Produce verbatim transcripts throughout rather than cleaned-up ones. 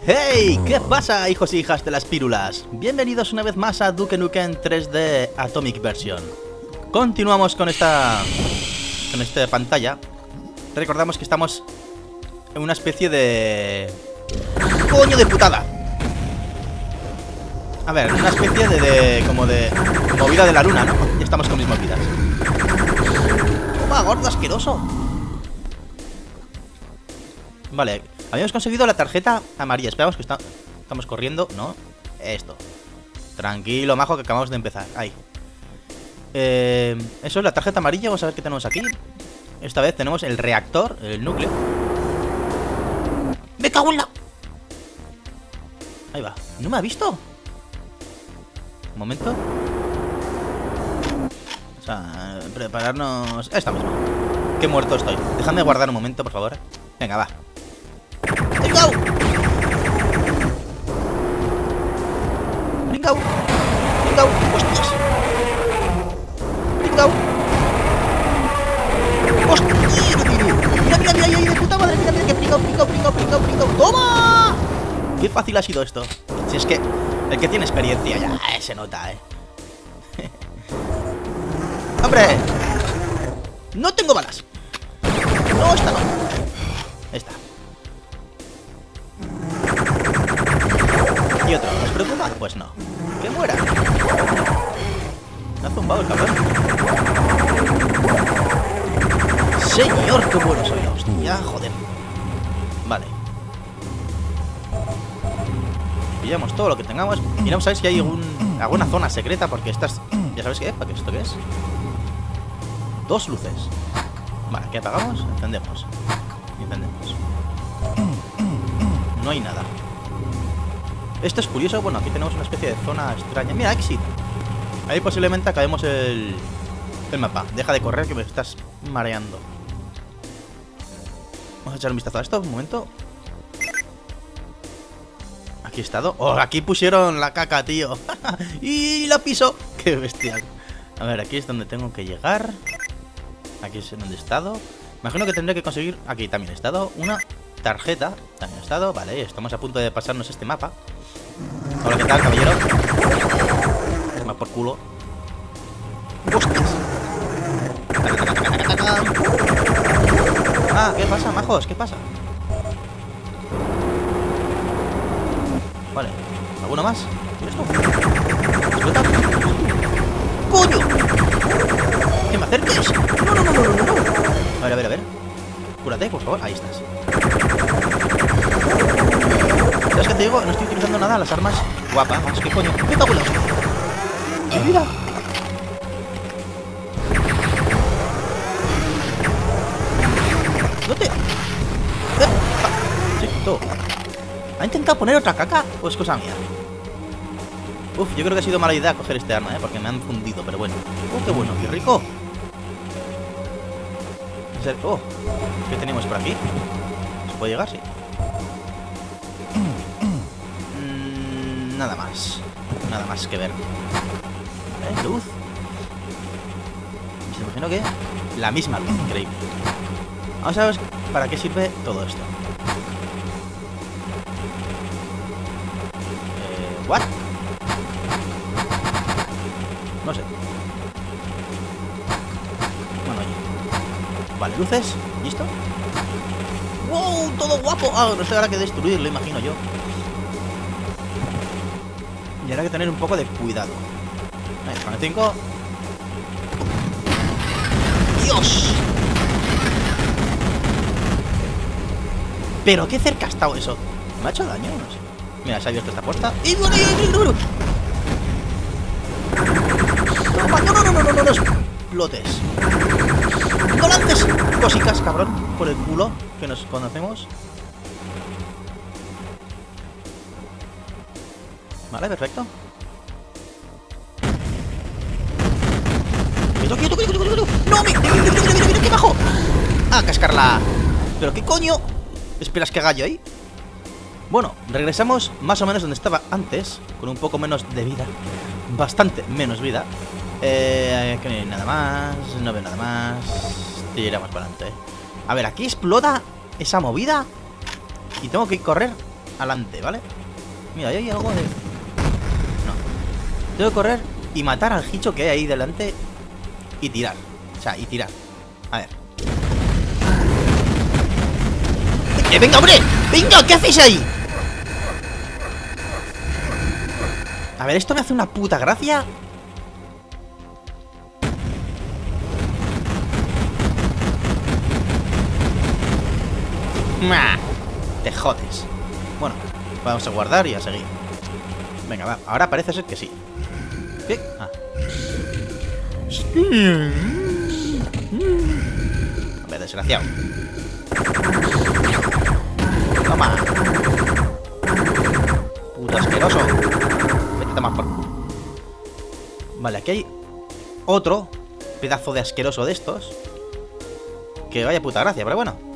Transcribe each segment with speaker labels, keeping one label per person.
Speaker 1: ¡Hey! ¿Qué pasa, hijos e hijas de las pírulas? Bienvenidos una vez más a Duke Nukem tres D Atomic Version. Continuamos con esta... con esta pantalla. Recordamos que estamos en una especie de... ¡coño de putada! A ver, una especie de... de como de... movida de la luna, ¿no? Ya estamos con mis movidas. ¡Toma, gordo asqueroso! Vale, habíamos conseguido la tarjeta amarilla. Esperamos que está... estamos corriendo, ¿no? Esto. Tranquilo, majo, que acabamos de empezar. Ahí. Eh, eso es la tarjeta amarilla. Vamos a ver qué tenemos aquí. Esta vez tenemos el reactor, el núcleo. ¡Me cago en la... Ahí va. ¿No me ha visto? Un momento. O sea, prepararnos... Esta misma. Qué muerto estoy. Déjame guardar un momento, por favor. Venga, va. ¡Brincao! ¡Brincao! ¡Brincao! ¡Hostias! ¡Brincao! ¡Hostia! ¡Mira, mira, mira! ¡Ay, de puta madre! ¡Mira, mira! ¡Que brincao, brincao, brincao, brincao, brincao! ¡Toma! ¡Qué fácil ha sido esto! Si es que el que tiene experiencia ya eh, se nota, ¿eh? ¡Hombre! ¡No tengo balas! No, esta no. Esta. ¿Y otro? ¿Os preocupa? Pues no. ¡Que muera! Me ha zumbado el cabrón. Señor, qué bueno soy. Hostia, joder. Vale. Pillamos todo lo que tengamos. Miramos a ver si hay algún, alguna zona secreta, porque estas... ¿Ya sabéis qué es? ¿Para qué esto qué es? Dos luces. Vale, ¿qué apagamos? Encendemos. Y encendemos. No hay nada. Esto es curioso. Bueno, aquí tenemos una especie de zona extraña. Mira, exit. Ahí posiblemente acabemos el, el mapa. Deja de correr que me estás mareando. Vamos a echar un vistazo a esto, un momento. Aquí he estado. ¡Oh! Aquí pusieron la caca, tío. ¡Y la piso! ¡Qué bestial! A ver, aquí es donde tengo que llegar. Aquí es donde he estado. Imagino que tendré que conseguir... Aquí también he estado. Una tarjeta. También he estado. Vale, estamos a punto de pasarnos este mapa. Hola, ¿qué tal, caballero? Toma por culo. ¡Hostias! Ah, ¿qué pasa, majos? ¿Qué pasa? Vale. ¿Alguno más? ¿Quieres tú? ¿Explota? ¡Coño! ¡Que me acerques! ¡No, no, no, no, no, no! A ver, a ver, a ver. Cúrate, por favor. Ahí estás. ¿Sabes qué te digo? No estoy utilizando nada las armas guapas. ¿Qué coño? ¡Me cago en la hostia! ¡Mira! ¿No te...? Sí, todo. ¿Ha intentado poner otra caca? ¿O es cosa mía? Uf, yo creo que ha sido mala idea coger este arma, ¿eh? Porque me han fundido, pero bueno. ¡Oh, qué bueno! ¡Qué rico! Oh, ¿qué tenemos por aquí? ¿Se puede llegar? Sí. Mm, nada más. Nada más que ver. ¿Eh? Luz. Se imagino que la misma luz, increíble. Vamos a ver para qué sirve todo esto. Eh, ¿What? No sé. Bueno, oye. Vale, luces. ¿Listo? ¡Wow! ¡Todo guapo! Ah, no sé, ahora que destruirlo, imagino yo. Y ahora hay que tener un poco de cuidado. Ahí, con el cinco. ¡Dios! Pero qué cerca ha estado eso. ¿Me ha hecho daño? No sé. Mira, se ha abierto esta puerta. ¡Y bueno, no, no, no! No, no, no, no, no, no, no explotes. No lances cositas, cabrón, por el culo, que nos conocemos. Vale, perfecto. ¡Quieto, quieto, quieto, quieto, quieto! ¡No, mira, mira, mira, mira, mira, qué bajo! ¡Ah, cascarla! ¿Pero qué coño esperas que haga yo ahí? Bueno, regresamos más o menos donde estaba antes, con un poco menos de vida. Bastante menos vida. Eh, que no hay nada más, no veo nada más. Tiramos para adelante. A ver, aquí explota esa movida y tengo que correr adelante, ¿vale? Mira, ahí hay algo de... No. Tengo que correr y matar al hicho que hay ahí delante y tirar. O sea, y tirar. A ver. ¡Eh, venga, hombre! ¡Venga! ¿Qué hacéis ahí? A ver, esto me hace una puta gracia. ¡Nah! Te jodes. Bueno, vamos a guardar y a seguir. Venga, va. Ahora parece ser que sí. ¿Qué? Ah. A ver, desgraciado. Toma. Puto asqueroso. Vete a tomar por... Vale, aquí hay otro pedazo de asqueroso de estos. Que vaya puta gracia, pero bueno.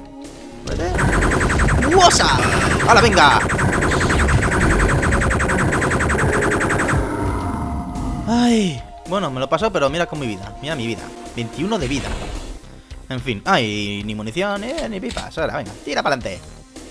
Speaker 1: ¡Wosa! ¡Hala, venga! Ay, bueno, me lo paso, pero mira con mi vida. Mira mi vida. veintiuno de vida. En fin. Ay, ni munición, eh, ni pipas. Ahora, venga, tira para adelante.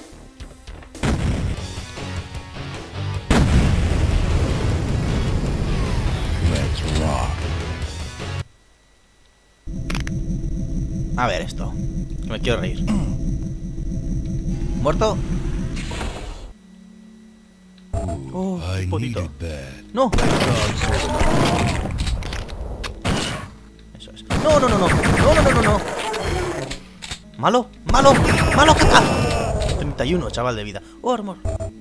Speaker 1: A ver esto. Me quiero reír. ¿Muerto? Oh, un potito. ¡No! Eso es. ¡No, no, no, no! ¡No, no, no, no, no! ¡Malo! ¡Malo! ¡Malo, caca! treinta y uno, chaval, de vida. ¡Oh, armor!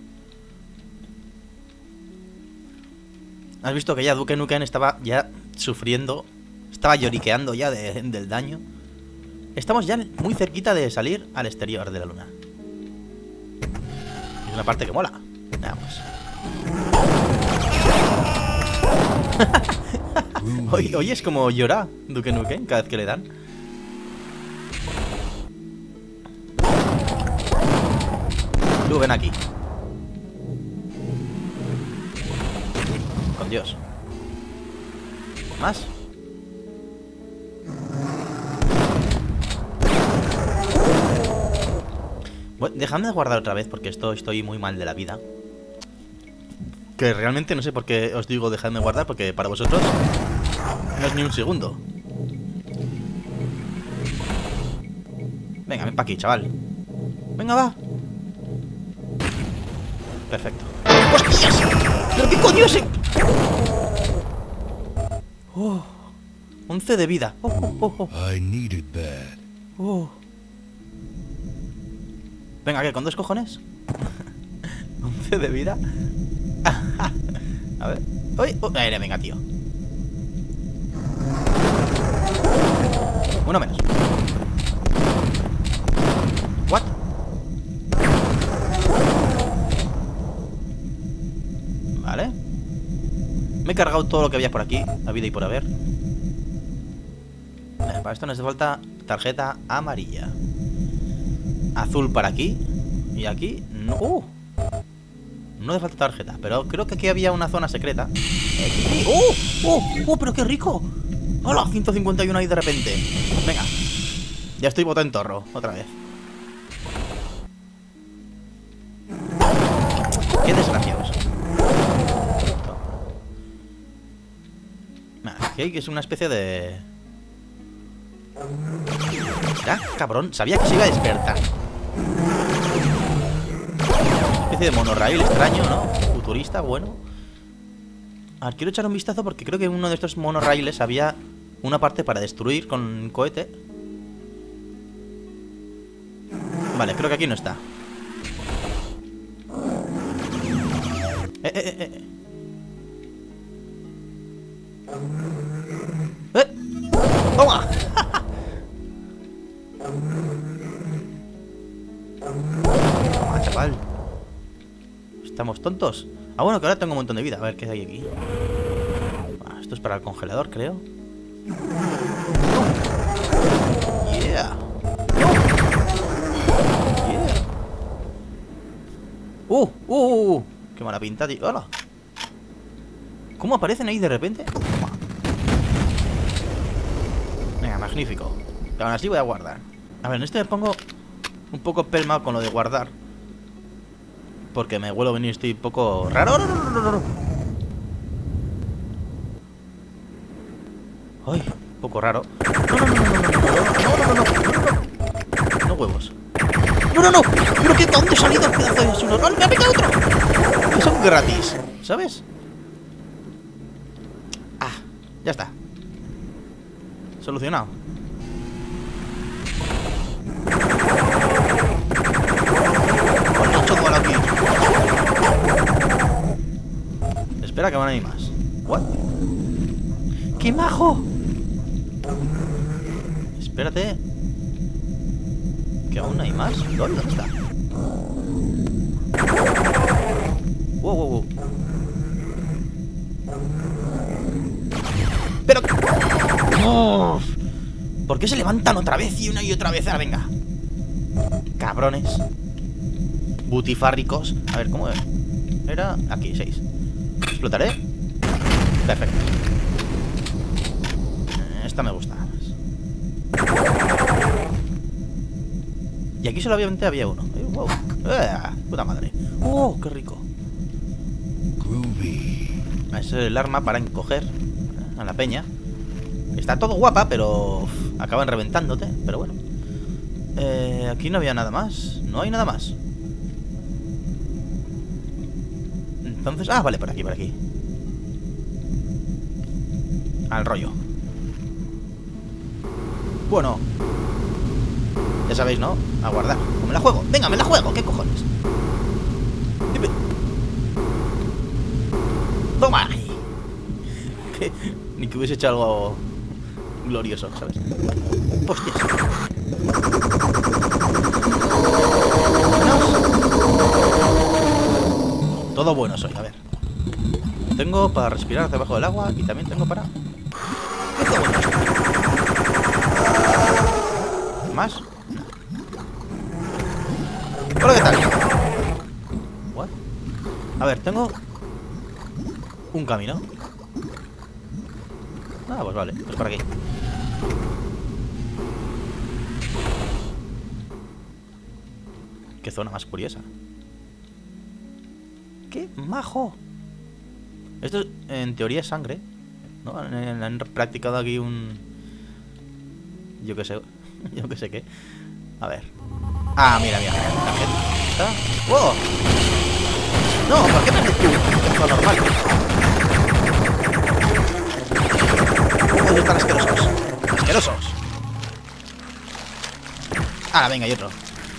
Speaker 1: ¿Has visto que ya Duke Nukem estaba ya sufriendo? Estaba lloriqueando ya de, del daño. Estamos ya muy cerquita de salir al exterior de la luna. Es una parte que mola. Vamos. hoy, hoy es como llora Duke Nukem cada vez que le dan. Tú ven aquí. Con Dios. ¿Más? Bueno, dejadme de guardar otra vez porque esto estoy muy mal de la vida. Que realmente no sé por qué os digo dejadme guardar, porque para vosotros no es ni un segundo. Venga, ven para aquí, chaval. Venga, va. Perfecto. ¡Hostias! ¿Pero qué coño es? Oh, once de vida. Oh, oh, oh, oh.
Speaker 2: I need it bad.
Speaker 1: Oh. Venga, ¿qué? ¿Con dos cojones? once de vida. A ver. ¡Uy! Oh, eh, venga, tío. Uno menos. ¿What? Vale. Me he cargado todo lo que había por aquí, la vida y por haber. Vale, para esto nos hace falta tarjeta amarilla. Azul para aquí. Y aquí no. ¡Uh! No hace falta tarjeta, pero creo que aquí había una zona secreta. ¡Oh! ¡Oh! ¡Oh! ¡Pero qué rico! ¡Hola! ciento cincuenta y uno ahí de repente. Venga. Ya estoy botado en torro, otra vez. ¡Qué desgraciados! Aquí hay que es una especie de... ¿Ya? Cabrón, sabía que se iba a despertar. Una especie de monorraíl extraño, ¿no? Futurista, bueno. A ver, quiero echar un vistazo porque creo que en uno de estos monorraíles había una parte para destruir con un cohete. Vale, creo que aquí no está. Eh, eh, eh, eh. ¡Eh! ¡Toma! Toma, chaval. ¿Estamos tontos? Ah, bueno, que ahora tengo un montón de vida. A ver, ¿qué hay aquí? Ah, esto es para el congelador, creo. Yeah. Yeah. Uh, uh, uh, uh. Qué mala pinta, tío. ¡Hola! ¿Cómo aparecen ahí de repente? Toma. Venga, magnífico. Pero aún así voy a guardar. A ver, en este me pongo un poco pelmado con lo de guardar. porque me huelo venir, estoy un poco raro. No, no, no, no, no. Ay, un poco raro. No, no, no, no, no, no, no, no, no, no, no, no huevos. No, no, no, pero que ¿dónde he salido el pedazo de basura? ¡No, me ha picado otro! Que son gratis, ¿sabes? Ah, ya está. Solucionado. Aquí. Espera que van a ir más. What? ¡Qué majo! Espérate. ¿Que aún hay más? ¿Dónde está? Wow, wow, wow. Pero... ¡Oh! ¿Por qué se levantan otra vez y una y otra vez? Ahora, venga. Cabrones. Butifárricos. A ver, ¿cómo era? Aquí, seis. Explotaré. Perfecto. Esta me gusta más. Y aquí solamente había uno. Wow. ¡Eh! Puta madre. ¡Oh, qué rico! Es el arma para encoger a la peña. Está todo guapa, pero uf, acaban reventándote. Pero bueno. Eh, aquí no había nada más. No hay nada más. Entonces... Ah, vale, por aquí, por aquí. Al rollo. Bueno. Ya sabéis, ¿no? A guardar. ¿Cómo me la juego? Venga, me la juego. ¿Qué cojones? Dime. Toma. Que, ni que hubiese hecho algo glorioso, ¿sabes? Hostias. Todo bueno soy, a ver. Tengo para respirar debajo del agua y también tengo para... ¿Qué todo bueno soy? ¿Más? Hola, ¿qué tal? What? A ver, tengo un camino. Ah, pues vale, pues por aquí. Qué zona más curiosa. ¡Qué majo! Esto en teoría es sangre, ¿no? Han, han practicado aquí un... Yo qué sé. Yo qué sé qué. A ver. Ah, mira, mira. ¿Está? ¡Wow! No, ¿por qué no haces tú? Es lo normal. ¡Oh, están asquerosos! ¡Asquerosos! Ah, venga, y otro.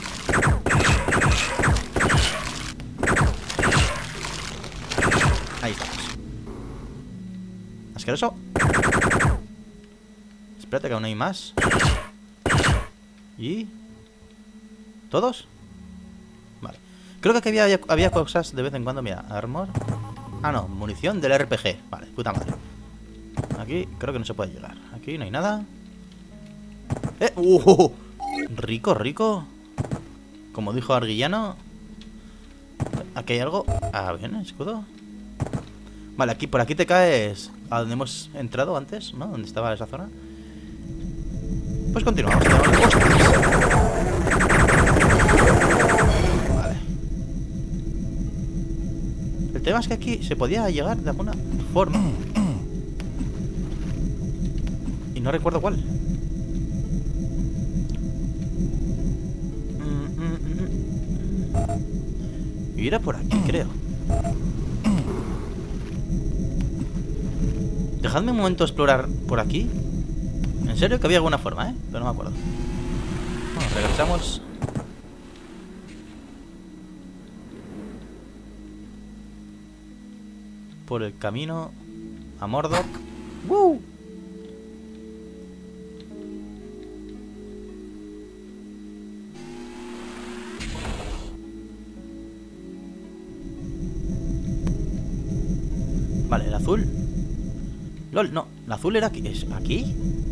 Speaker 1: Ahí estamos. Asqueroso. Espérate que aún hay más. ¿Y? ¿Todos? Vale. Creo que aquí había, había cosas de vez en cuando. Mira, armor. Ah, no, munición del R P G. Vale, puta madre. Aquí creo que no se puede llegar. Aquí no hay nada. ¡Eh! ¡Uh! Rico, rico. Como dijo Arguillano. Aquí hay algo. Ah, bien, escudo. Vale, aquí, por aquí te caes a donde hemos entrado antes, ¿no? Donde estaba esa zona. Pues continuamos. Vale. El tema es que aquí se podía llegar de alguna forma. Y no recuerdo cuál. Y era por aquí, creo. Dejadme un momento explorar por aquí. En serio que había alguna forma, ¿eh? Pero no me acuerdo. Bueno, regresamos. Por el camino a Mordor. ¡Woo! Vale, el azul. LOL, no, el azul era aquí. ¿Es aquí?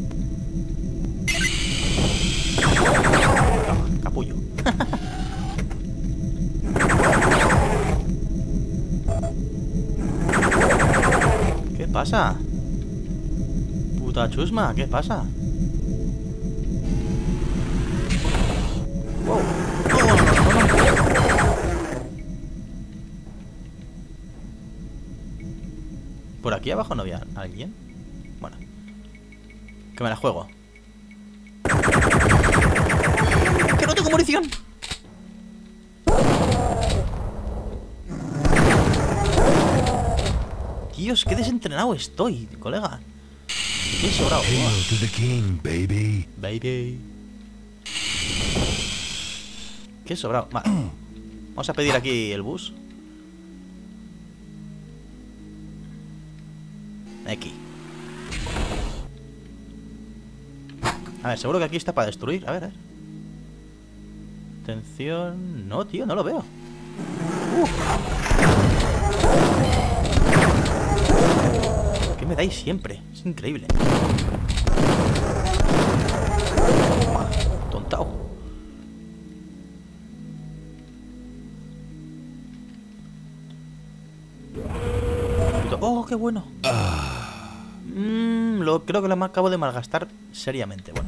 Speaker 1: Toma, capullo. ¿Qué pasa? Puta chusma, ¿qué pasa? Wow. Oh, no, no, no, no. aquí abajo no había alguien. Bueno, que me la juego. ¡Que no tengo munición! Dios, qué desentrenado estoy, colega. Qué sobrado.
Speaker 2: Hail to the king, baby.
Speaker 1: Baby. Qué sobrado. Vale. Vamos a pedir aquí el bus. Aquí. A ver, seguro que aquí está para destruir. A ver, a ver. Atención. No, tío, no lo veo. Uh. ¿Qué me dais siempre? Es increíble. Toma, tontao. Oh, qué bueno. Mm, lo, creo que lo acabo de malgastar seriamente. Bueno.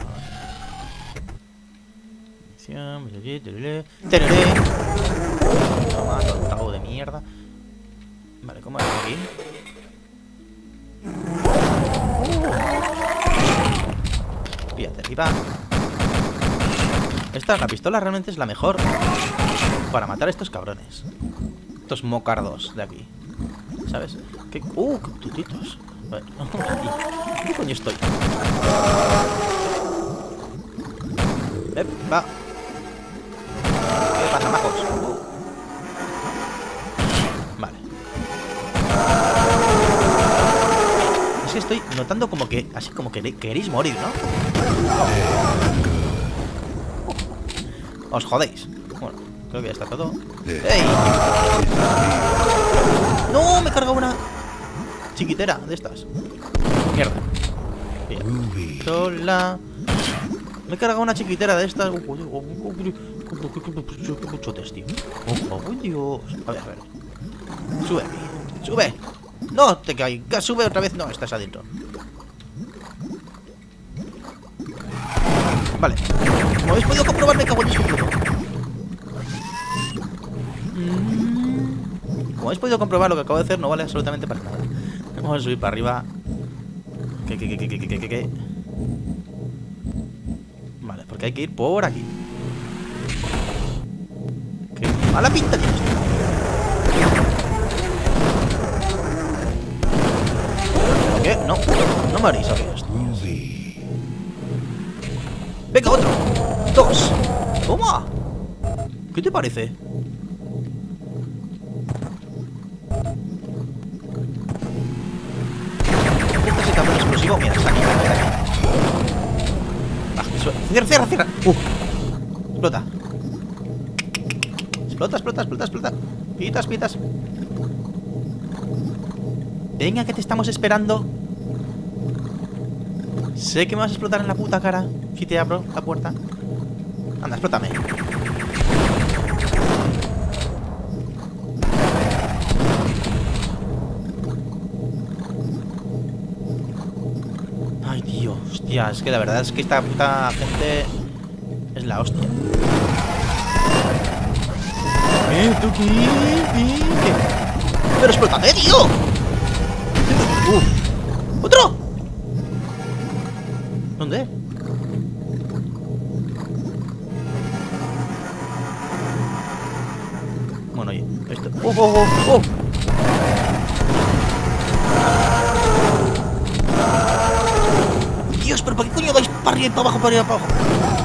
Speaker 1: Toma, tontao de mierda. Vale, ¿cómo es aquí? Fíjate, arriba. Esta, la pistola realmente es la mejor para matar a estos cabrones. Estos mocardos de aquí. ¿Sabes? ¿Qué? ¡Uh! ¡Qué putitos! Vale, ¿qué coño estoy? Eh, va. ¿Qué pasa, majos? Vale. Es que estoy notando como que... Así como que queréis morir, ¿no? Os jodéis. Bueno, creo que ya está todo. ¡Ey! ¡No! Me he cargado una chiquitera de estas. Mierda. Sola. Me he cargado una chiquitera de estas. Chotes, tío. ¡Oh, Dios! A ver, a ver. Sube aquí. ¡Sube! ¡No te caigas! ¡Sube otra vez! No, estás adentro. Vale. Como habéis podido comprobar, me cago en eso. Como habéis podido comprobar, lo que acabo de hacer no vale absolutamente para nada. Vamos a subir para arriba. ¿Qué, qué, qué, qué, qué, qué, qué, qué? Vale, porque hay que ir por aquí. Qué mala pinta tienes. ¿Qué? No, no me haréis abrir esto. Venga, otro. Dos. Toma. ¿Qué te parece? Este es el explosivo. Mira, está aquí, está aquí. Ah, cierra, cierra, cierra. Uh. Explota. Explota, explota, explota, explota. Pitas, pitas. Venga, que te estamos esperando. Sé que me vas a explotar en la puta cara si te abro la puerta. Anda, explótame. Ay, tío, hostia, es que la verdad es que esta puta gente es la hostia. ¿Eh? ¿Tú qué? ¿Qué? ¿Qué? Pero explótame, tío. Uf. ¡Otro! ¿Dónde? Bueno, oye, esto... ¡Oh, oh, oh! ¡Oh! Dios, pero ¿para qué coño vais para arriba y para abajo, para arriba y para abajo?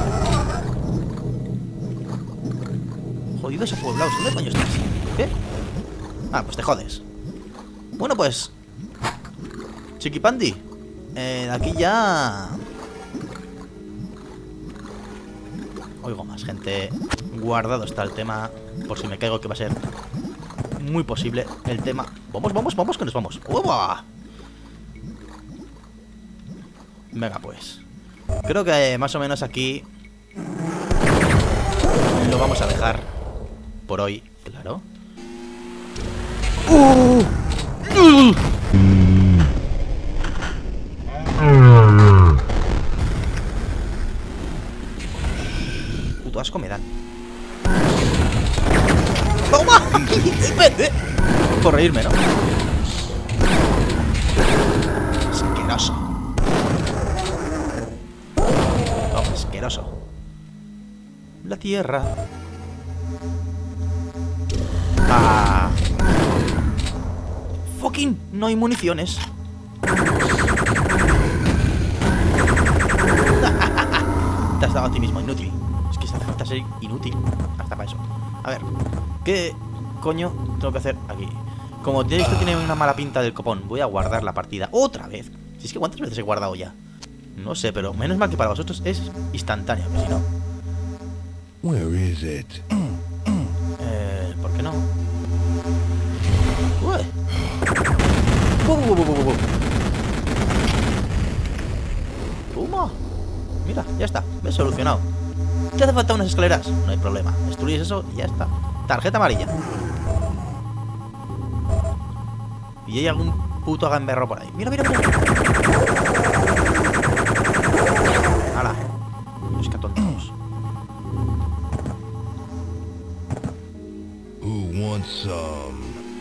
Speaker 1: Jodidos apoblados, ¿dónde coño estás? ¿Qué? Ah, pues te jodes. Bueno, pues... Chiquipandi, eh, aquí ya... Oigo más gente. Guardado está el tema. Por si me caigo, que va a ser muy posible el tema. Vamos, vamos, vamos, que nos vamos. ¡Uva! Venga, pues. Creo que eh, más o menos aquí lo vamos a dejar por hoy, claro. ¡Uh! ¡Uh! Puto asco me dan. ¡Toma! Por reírme, ¿no? asqueroso. La tierra. Ah. Fucking, no hay municiones. Te has dado a ti mismo, inútil. Es que se hace falta ser inútil hasta para eso. A ver, ¿qué coño tengo que hacer aquí? Como esto tiene una mala pinta del copón, voy a guardar la partida otra vez. Si es que ¿cuántas veces he guardado ya? No sé, pero menos mal que para vosotros es instantáneo, que si no...
Speaker 2: Where is it?
Speaker 1: Eh, ¿por qué no? Ué. Bu, bu, bu, bu, bu, bu. Toma. Mira, ya está, me he solucionado. ¿Te hace falta unas escaleras? No hay problema, destruyes eso y ya está. Tarjeta amarilla. Y hay algún puto gamberro por ahí. Mira, mira, mira. ¡Hala! Los catontos.
Speaker 2: Who wants some?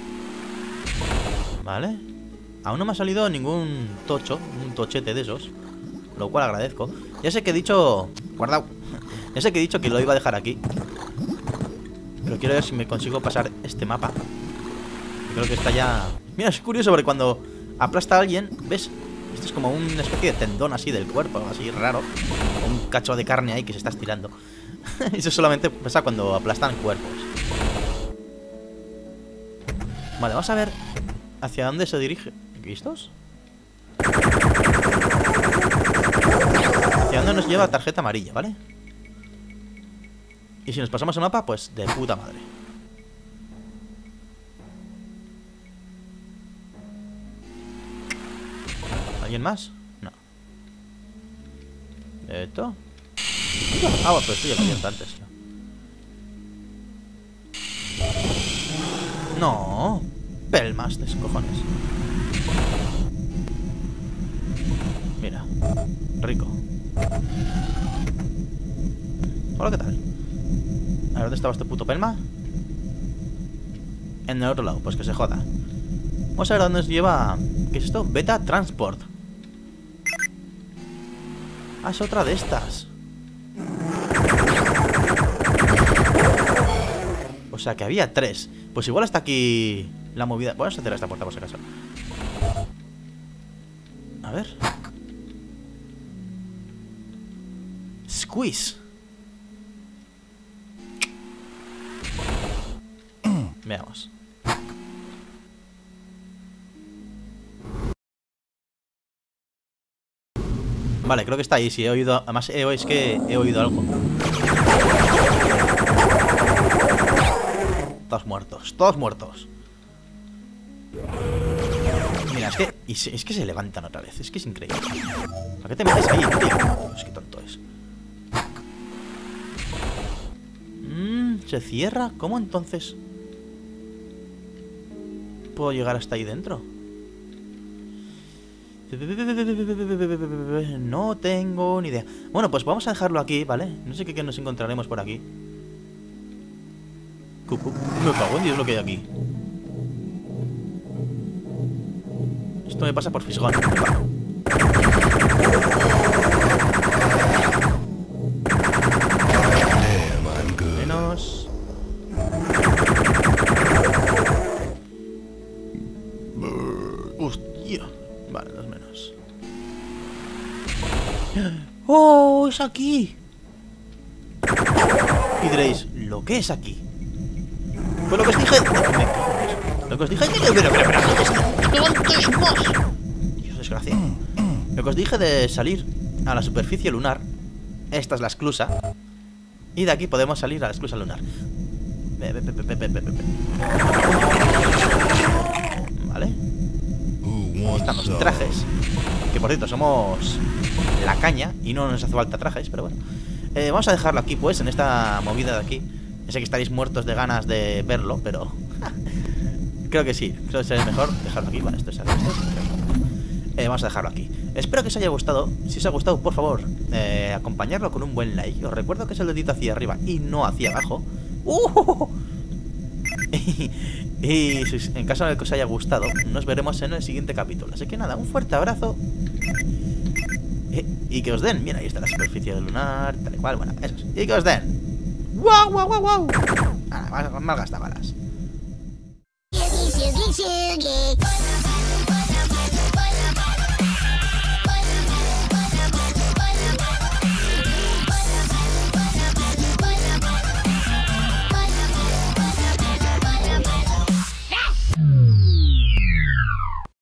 Speaker 1: Vale. Aún no me ha salido ningún tocho, un tochete de esos, lo cual agradezco. Ya sé que he dicho... Guardado. Ya sé que he dicho que lo iba a dejar aquí, pero quiero ver si me consigo pasar este mapa. Creo que está ya... Mira, es curioso porque cuando aplasta a alguien, ¿ves? Esto es como una especie de tendón así del cuerpo, así raro. O un cacho de carne ahí que se está estirando. Eso solamente pasa cuando aplastan cuerpos. Vale, vamos a ver hacia dónde se dirige. ¿Listos? Hacia dónde nos lleva la tarjeta amarilla, ¿vale? Y si nos pasamos el mapa, pues de puta madre. ¿Alguien más? No. ¿Esto? Ah, bueno, pero esto ya lo había antes. No. Pelmas de cojones. Mira. Rico. Hola, ¿qué tal? A ver, ¿dónde estaba este puto pelma? En el otro lado, pues que se joda. Vamos a ver a dónde nos lleva... ¿Qué es esto? Beta Transport. Ah, es otra de estas. O sea que había tres. Pues igual hasta aquí la movida. Vamos a hacer esta puerta por si acaso. A ver. Squeeze. Veamos. Vale, creo que está ahí. Sí, he oído. Además, he, es que he oído algo. Todos muertos, todos muertos. Mira, es que. Y se, es que se levantan otra vez. Es que es increíble. ¿Para qué te metes ahí, tío? Dios, qué tonto es. Mmm, ¿se cierra? ¿Cómo entonces puedo llegar hasta ahí dentro? No tengo ni idea. Bueno, pues vamos a dejarlo aquí, ¿vale? No sé qué, qué nos encontraremos por aquí. Cucu. Me cago en Dios lo que hay aquí. Esto me pasa por fisgón. Menos. Hostia. Vale, dos menos. ¡Oh! ¡Es aquí! Y diréis, ¿lo que es aquí? Pues lo que os dije... Lo que os dije... Pero, pero, pero, pero, más. Dios, desgracia. Lo que os dije de salir a la superficie lunar. Esta es la esclusa. Y de aquí podemos salir a la esclusa lunar. Vale. Aquí están los trajes. Que por cierto, somos la caña y no nos hace falta trajes, pero bueno. Eh, vamos a dejarlo aquí, pues, en esta movida de aquí. Sé que estaréis muertos de ganas de verlo, pero... creo que sí, creo que sería mejor dejarlo aquí. Vale, esto es esto. Eh, vamos a dejarlo aquí. Espero que os haya gustado. Si os ha gustado, por favor, eh, acompañarlo con un buen like. Os recuerdo que es el dedito hacia arriba y no hacia abajo. ¡Uh! y, y si, en caso de que os haya gustado, nos veremos en el siguiente capítulo. Así que nada, un fuerte abrazo Eh, y que os den. Mira, ahí está la superficie lunar, tal y cual. Bueno, eso es. Y que os den. ¡Guau, guau, guau, guau! Ah, mal, mal gasta balas.